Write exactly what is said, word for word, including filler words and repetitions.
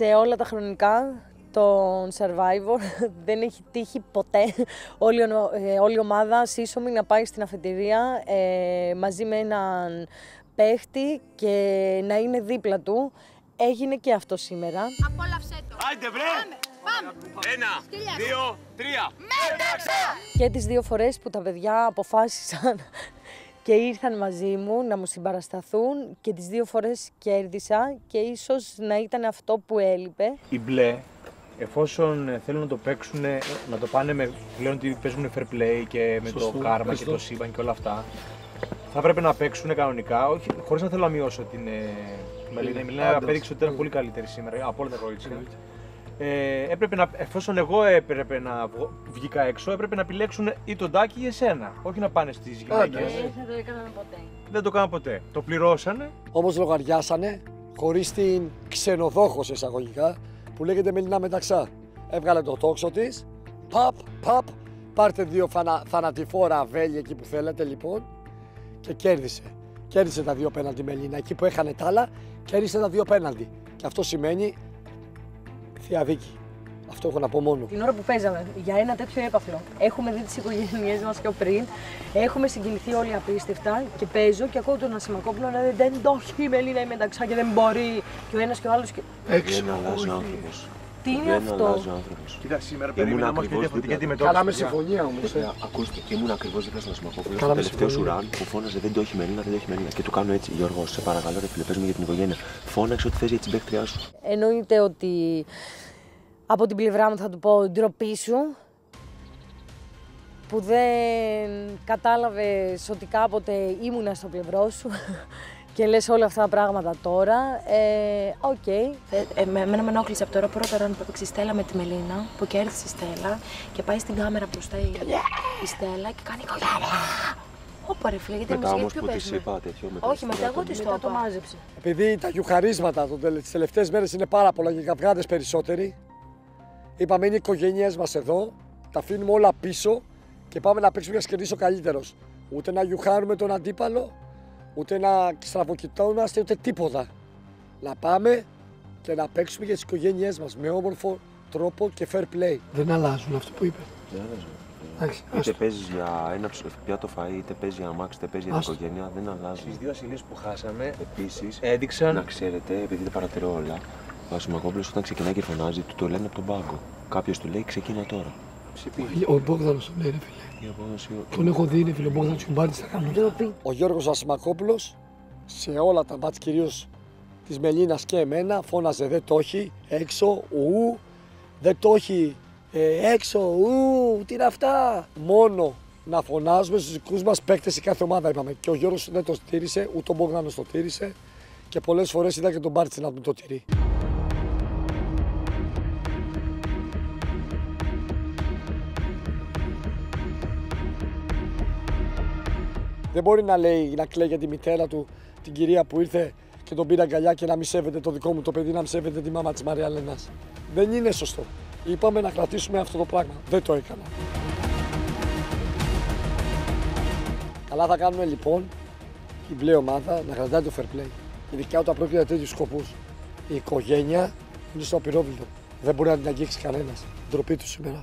σε όλα τα χρονικά τον Survivor δεν έχει τύχει ποτέ όλη, ε, όλη η ομάδα σύσσωμη να πάει στην αφετηρία ε, μαζί με έναν παίχτη και να είναι δίπλα του. Έγινε και αυτό σήμερα. Απόλαυσέ το. Άιντε βρε! Πάμε, πάμε. Ένα, δύο, τρία. Μέταξα! Και τις δύο φορές που τα παιδιά αποφάσισαν και ήρθαν μαζί μου να μου συμπαρασταθούν και τις δύο φορές κέρδισα και ίσως να ήταν αυτό που έλειπε. Οι μπλε, εφόσον θέλουν να το παίξουν, να το πάνε με, λένε ότι παίζουν fair play και με Σωστό, το κάρμα και το σύμπαν και όλα αυτά, θα έπρεπε να παίξουν κανονικά, όχι, χωρίς να θέλω να μειώσω την ε, Μελίνα. Η Μελίνα απέδειξε ότι ήταν πολύ καλύτερη σήμερα από όλα τα κορίτσια. Ε, έπρεπε να, εφόσον εγώ έπρεπε να βγήκα έξω, έπρεπε να επιλέξουν ή τον Τάκη ή εσένα. Όχι να πάνε στις γυναίκες. Δεν θα το έκαναν ποτέ. Δεν το έκαναν ποτέ. Το πληρώσανε. Όμως λογαριάσανε χωρίς την ξενοδόχο σε εισαγωγικά που λέγεται Μελίνα Μεταξά. Έβγαλε το τόξο της. Παπ, παπ. Πάρτε δύο φανα, θανατηφόρα βέλη εκεί που θέλετε λοιπόν. Και κέρδισε. Κέρδισε τα δύο πέναλτι Μελίνα. Εκεί που έχανε τα άλλα, κέρδισε τα δύο πέναλτι. Και αυτό σημαίνει θεία δίκη. Αυτό έχω να πω μόνο. Την ώρα που παίζαμε για ένα τέτοιο έπαθλο, έχουμε δει τις οικογένειές μας πιο πριν, έχουμε συγκινηθεί όλοι απίστευτα και παίζω και ακούω τον Ασημακόπουλο να λέει δεν το έχει η Μελίνα η Μεταξά και δεν μπορεί και ο ένας και ο άλλος. Και... Έξω. Δεν αλλάζει ο άνθρωπος. Τι είναι αυτό. Κοίτα, σήμερα περίμενα να μάθει διαφορετική αντιμετώπιση. Καλά με συμφωνία όμως. Ε, ακούστε, ήμουν ακριβώς δίπλα στον Ασημακόπουλο. Στο τελευταίο σου ραν που φώναζε δεν το έχει Μελίνα, δεν το έχει Μελίνα. Και του κάνω έτσι, Γιώργο, σε παρακαλώ, ρε φίλε, παίζουμε για την οικογένεια. Φώναξε ότι θες για την παίκτριά σου. Εννοείται ότι από την πλευρά μου θα του πω ντροπή σου που δεν κατάλαβες ότι κάποτε ήμουνα στο πλευρό σου και λες όλα αυτά τα πράγματα τώρα. Οκ. Okay. Ε, εμένα με ενόχλησε από τώρα πρώτα ραν που έπαιξε η Στέλλα με τη Μελίνα, που κέρδισε η Στέλλα και πάει στην κάμερα μπροστά η, η Στέλλα και κάνει οικογένεια. Ωπα ρε φίλε, γιατί μετά όμως ποιο που της παίζουμε. είπα τέτοιο μετά. Όχι, μετά εγώ της το το μάζεψε. Επειδή τα γιουχαρίσματα τις τελευταίες μέρες είναι πάρα πολλά και οι καυγάδες περισσότεροι, είπαμε είναι οι οικογένειές μας εδώ, τα αφήνουμε όλα πίσω και πάμε να παίξουμε για να κερδίσει ο καλύτερος. Ούτε να γιουχάρουμε τον αντίπαλο, ούτε να στραβοκοιτώναστε, ούτε τίποτα. Να πάμε και να παίξουμε για τις οικογένειές μας με όμορφο τρόπο και fair play. Δεν αλλάζουν αυτό που είπε. Δεν αλλάζουν. Είτε παίζεις για ένα πιάτο φαΐ, είτε παίζεις για αμάξι, είτε παίζεις για την οικογένεια, δεν αλλάζουν. Στις δύο ασυλίες που χάσαμε, επίσης, έδειξαν. Να ξέρετε, επειδή δεν παρατηρώ όλα, ο Ασημακόπουλος όταν ξεκινάει και φωνάζει, του το λένε από τον πάγκο. Κάποιος του λέει ξεκίνα τώρα. Ο Μπόγδανος τον λέει, ρε φίλε. Τον έχω δει, ρε φίλε, ο Μπόγδανος τον πάρει στα κανόνια. Ο Γιώργος Ασημακόπουλος σε όλα τα μάτς, κυρίως της Μελίνας και εμένα, φώναζε δεν το έχει, έξω, ου, δεν το έχει, ε, έξω, ου, τι είναι αυτά. Μόνο να φωνάζουμε στους δικούς μας παίκτες η κάθε ομάδα είπαμε. Και ο Γιώργος δεν το στήρισε, ούτε ο Μπόγδανος το τήρησε και πολλές φορές είδα και τον Μπάρτσι να το τηρεί. Δεν μπορεί να λέει, να κλαίει για τη μητέρα του, την κυρία που ήρθε και τον πήρε αγκαλιά και να μη σέβεται το δικό μου το παιδί, να μη σέβεται τη μάμα της Μαρία Λένας. Δεν είναι σωστό. Είπαμε να κρατήσουμε αυτό το πράγμα. Δεν το έκανα. Καλά θα κάνουμε λοιπόν η μπλε ομάδα να κρατάει το fair play. Ειδικά όταν πρόκειται για τέτοιους σκοπούς. Η οικογένεια είναι στο απειρόβλητο. Δεν μπορεί να την αγγίξει κανένας. Ντροπή του σήμερα.